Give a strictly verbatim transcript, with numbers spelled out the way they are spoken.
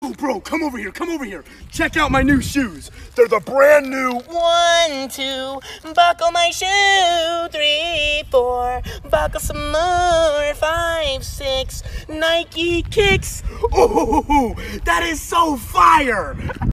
Yo, bro, come over here, come over here. Check out my new shoes. They're the brand new. One, two, buckle my shoe. Three, four, buckle some more. Five, six, Nike kicks. Oh, that is so fire.